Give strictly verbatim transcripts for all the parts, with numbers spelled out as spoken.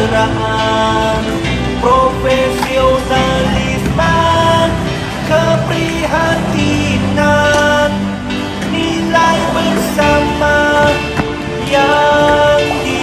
persaudaraan, profesionalisme, keprihatinan, nilai bersama yang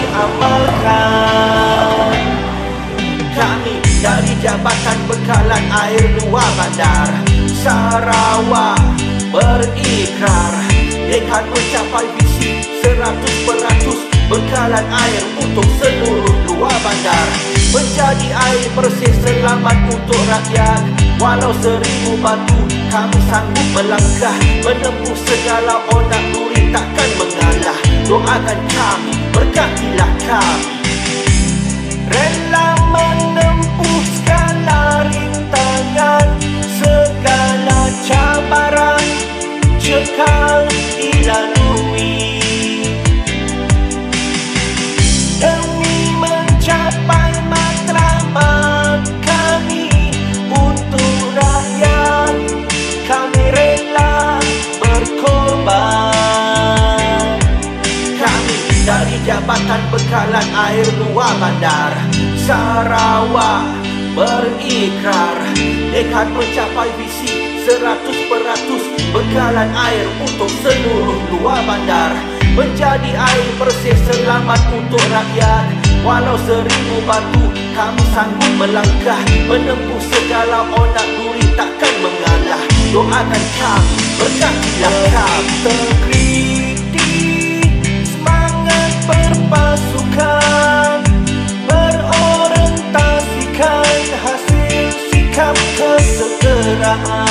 diamalkan. Kami dari Jabatan Bekalan Air Luar Bandar Sarawak berikrar akan mencapai visi seratus peratus bekalan air untuk seluruh luar bandar, menjadi air bersih selamat untuk rakyat. Walau seribu batu kami sanggup melangkah, menempuh segala onak duri takkan mengalah. Doakan kami, berkatilah kami, rela menempuh segala rintangan, segala cabaran cekal dilalui, demi mencapai matlamat kami untuk rakyat. Kami rela berkorban. Kami dari Jabatan Bekalan Air Luar Bandar Sarawak berikrar akan mencapai visi seratus peratus bekalan air untuk seluruh luar bandar, menjadi air bersih selamat untuk rakyat. Walau seribu batu kami sanggup melangkah, menempuh segala onak duri takkan mengalah. Doakan kami, berkatilah kami, terkriti semangat berpasukan, berorientasikan hasil sikap kesejahteraan.